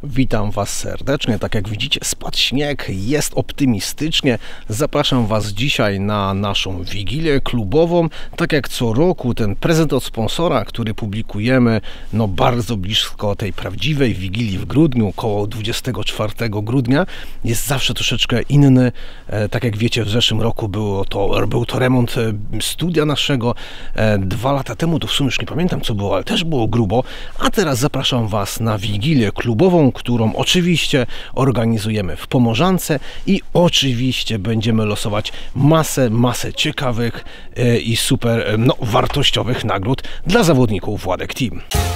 Witam Was serdecznie. Tak jak widzicie, spadł śnieg, jest optymistycznie. Zapraszam Was dzisiaj na naszą wigilię klubową. Tak jak co roku, ten prezent od sponsora, który publikujemy bardzo blisko tej prawdziwej wigilii w grudniu, około 24 grudnia, jest zawsze troszeczkę inny. Tak jak wiecie, w zeszłym roku był to remont studia naszego. 2 lata temu, to w sumie już nie pamiętam co było, ale też było grubo. A teraz zapraszam Was na wigilię klubową, którą oczywiście organizujemy w Pomorzance i oczywiście będziemy losować masę ciekawych i super wartościowych nagród dla zawodników Władek Team.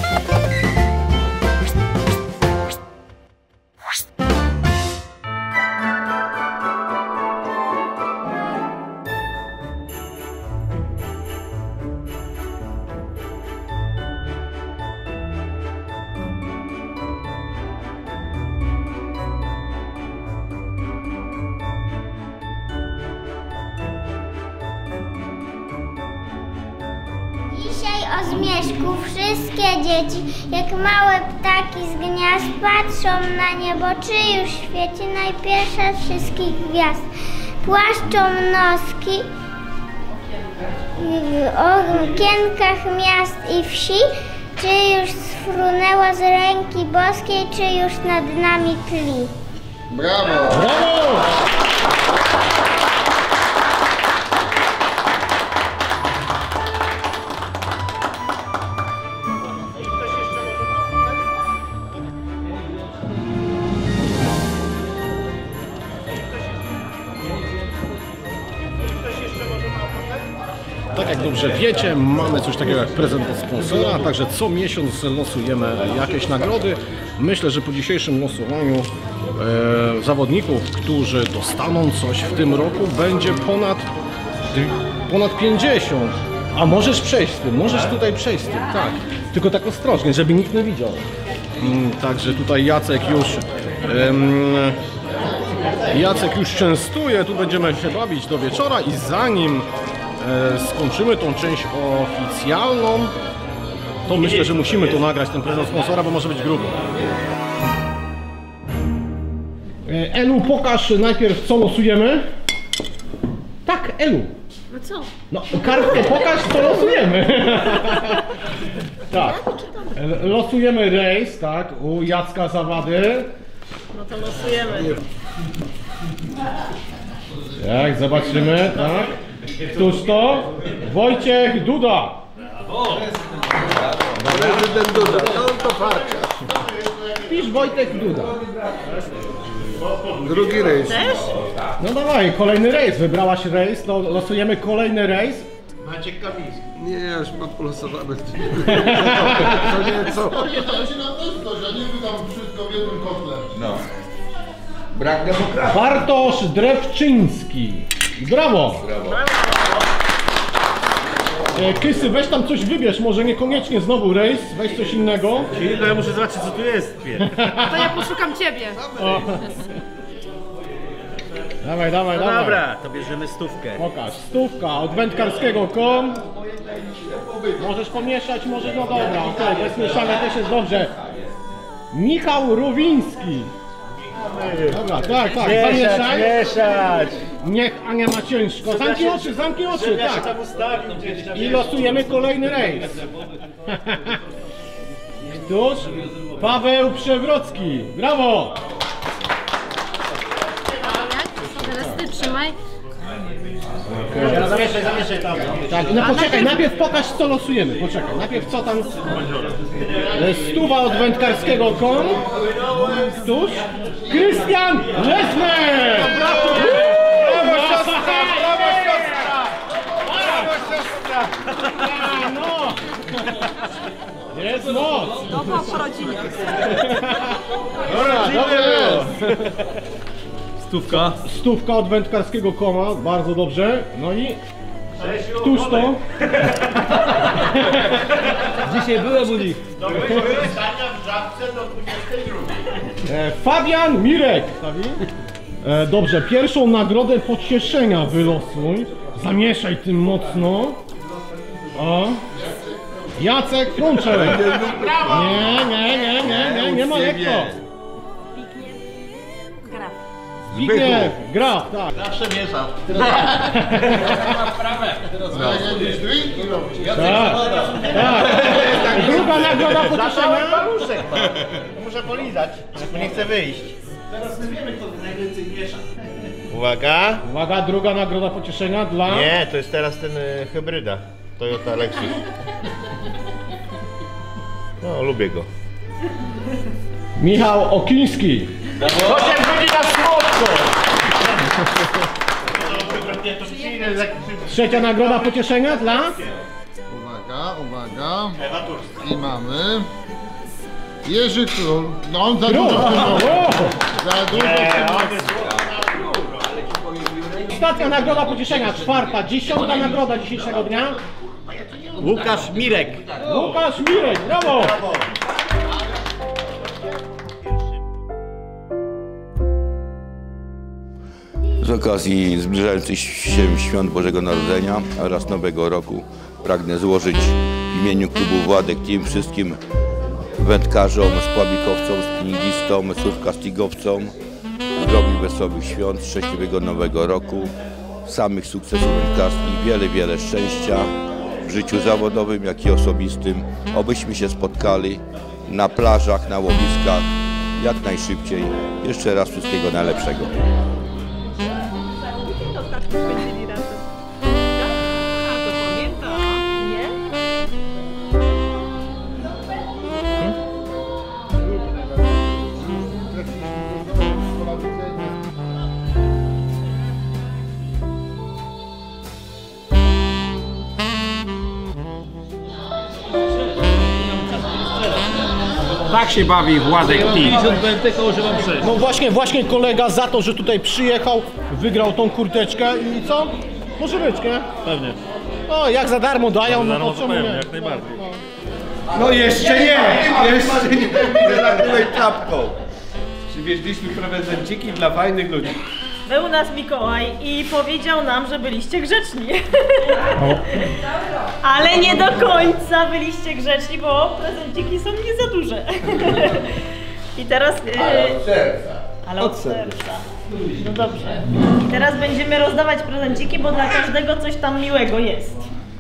Dzisiaj o zmierzchu wszystkie dzieci, jak małe ptaki z gniazd, patrzą na niebo, czy już świeci najpierwsza z wszystkich gwiazd. Płaszczą noski w okienkach miast i wsi, czy już sfrunęła z ręki boskiej, czy już nad nami tli. Brawo! Brawo! Tak jak dobrze wiecie, mamy coś takiego jak prezent od sponsora, także co miesiąc losujemy jakieś nagrody. Myślę, że po dzisiejszym losowaniu zawodników, którzy dostaną coś w tym roku, będzie ponad 50. A możesz przejść z tym, możesz tutaj przejść z tym, tak. Tylko tak ostrożnie, żeby nikt nie widział. Także tutaj Jacek już częstuje, tu będziemy się bawić do wieczora i zanim skończymy tą część oficjalną, to myślę, że musimy to nagrać, ten prezent sponsora, bo może być grubo. Elu, pokaż najpierw co losujemy. Tak, Elu. No co? No, kartkę pokaż co losujemy. Tak. Losujemy rejs, tak, u Jacka Zawady. No to losujemy. Tak, zobaczymy, tak. Któż to? Wojciech Duda. Prezydent Duda, to farcia. Pisz Wojtek Duda. Drugi rejs. Też? No dawaj, kolejny rejs. Wybrałaś rejs, to losujemy kolejny rejs. Maciek Kamiński. Nie, ja już mam polosowane. To nie co. To się na prędkość, a nie wydam wszystko w jednym kotle. No. Brak demokracji. Bartosz Drewczyński. Brawo! Kysy, weź tam coś wybierz, może niekoniecznie znowu rejs, weź coś innego. Czyli to ja muszę zobaczyć co tu jest. To ja poszukam ciebie. Dawaj. No dobra, to bierzemy stówkę. Pokaż, stówka od wędkarskiego.com. Możesz pomieszać, może, no dobra, okej, bez mieszania też jest dobrze. Michał Rowiński. Dobra, tak, zamieszaj. Mieszać! Niech Ania ma ciężko. Zamknij oczy, Ja się tak. tam ustawił gdzieś. I losujemy kolejny rejs. Któż? Paweł Przewrocki. Brawo! Teraz ty trzymaj. Zamieszaj tam. Tak, no poczekaj, najpierw pokaż co losujemy. Poczekaj, najpierw co tam. Stuwa od wędkarskiego.com. Któż? Krystian Lesner! Brawo siostra! Brawo siostra! Brawo siostra! No! Jest moc! To po rodzinie. Dobra, Stówka. Stówka od wędkarskiego.com, bardzo dobrze. No i któż to? Dzisiaj byłem u nich. Fabian Mirek. Dobrze, pierwszą nagrodę pocieszenia wylosuj. Zamieszaj tym mocno. O. Jacek Frączek. Nie ma lekko. Zbigniew, Graf, tak. Zawsze mieszam. Jakieś drinki robić. Tak. Druga nagroda pocieszenia. Muszę polizać, bo nie chcę wyjść. Teraz my wiemy, kto najwięcej miesza. Uwaga. Uwaga, druga nagroda pocieszenia dla... Nie, to jest teraz ten hybryda. Toyota Lexus. No, lubię go. Michał Okiński. 8 godzin na słodko! Trzecia nagroda pocieszenia dla... Uwaga. I mamy... Jerzy Król. No on za dużo w tym roku. Za dużo w tym roku. Ostatnia nagroda pocieszenia, czwarta, 10. nagroda dzisiejszego dnia. Łukasz Mirek. Łukasz Mirek, brawo! Z okazji zbliżających się świąt Bożego Narodzenia oraz Nowego Roku pragnę złożyć w imieniu klubu Władek Team wszystkim wędkarzom, spławikowcom, spinningistom, surfcastingowcom zdrowych, wesołych świąt, szczęśliwego Nowego Roku, samych sukcesów wędkarskich, wiele szczęścia w życiu zawodowym, jak i osobistym. Obyśmy się spotkali na plażach, na łowiskach jak najszybciej. Jeszcze raz wszystkiego najlepszego. Spędzili razem. To pamiętam. Nie? Tak się bawi Władek Team. No właśnie kolega za to, że tutaj przyjechał, wygrał tą kurteczkę i co? Może być, nie? Pewnie. No jak za darmo dają, no to czemu nie? Jak najbardziej. No jeszcze nie! Jeszcze nie! Nakryłeś czapką. Przywieźliśmy prezenciki dla fajnych ludzi. Był u nas Mikołaj i powiedział nam, że byliście grzeczni. Ale nie do końca byliście grzeczni, bo prezenciki są nie za duże. I teraz... Ale od serca. No dobrze. I teraz będziemy rozdawać prezenciki, bo dla każdego coś tam miłego jest.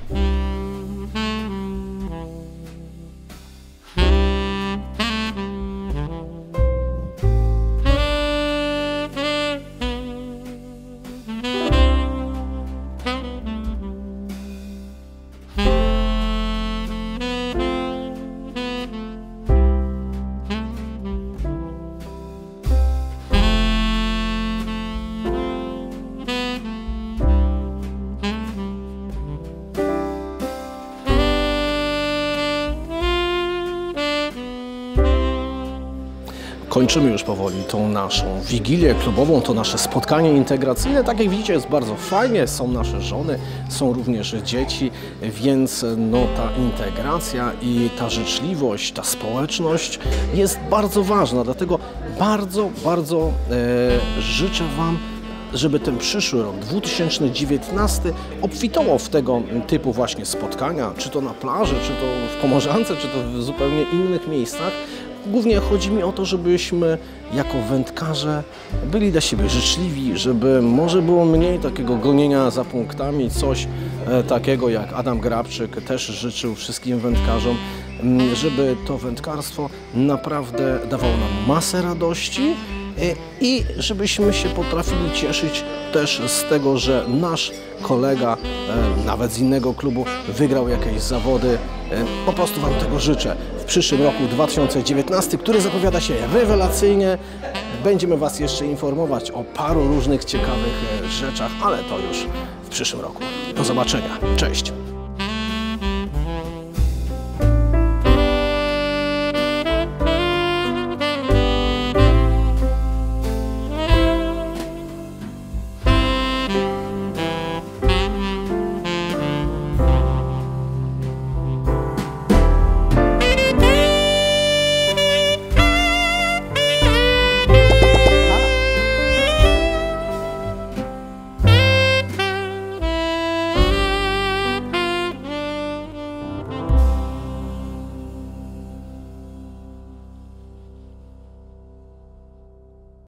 Kończymy już powoli tą naszą wigilię klubową, to nasze spotkanie integracyjne. Tak jak widzicie, jest bardzo fajnie, są nasze żony, są również dzieci, więc no, ta integracja i ta życzliwość, ta społeczność jest bardzo ważna, dlatego bardzo życzę Wam, żeby ten przyszły rok 2019 obfitował w tego typu właśnie spotkania, czy to na plaży, czy to w Pomorzance, czy to w zupełnie innych miejscach. Głównie chodzi mi o to, żebyśmy jako wędkarze byli dla siebie życzliwi, żeby może było mniej takiego gonienia za punktami, coś takiego jak Adam Grabczyk też życzył wszystkim wędkarzom, żeby to wędkarstwo naprawdę dawało nam masę radości i żebyśmy się potrafili cieszyć też z tego, że nasz kolega, nawet z innego klubu, wygrał jakieś zawody. Po prostu Wam tego życzę. W przyszłym roku 2019, który zapowiada się rewelacyjnie, będziemy Was jeszcze informować o paru różnych ciekawych rzeczach, ale to już w przyszłym roku. Do zobaczenia. Cześć!